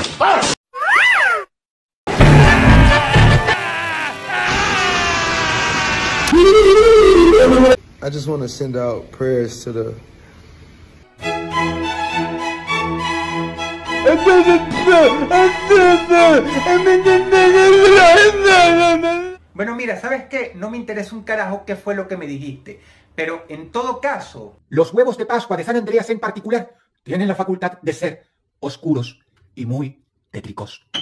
I just want to send out prayers to the... Bueno, mira, ¿sabes qué? No me interesa un carajo qué fue lo que me dijiste. Pero en todo caso, los huevos de Pascua de San Andreas en particular tienen la facultad de ser oscuros y muy tétricos.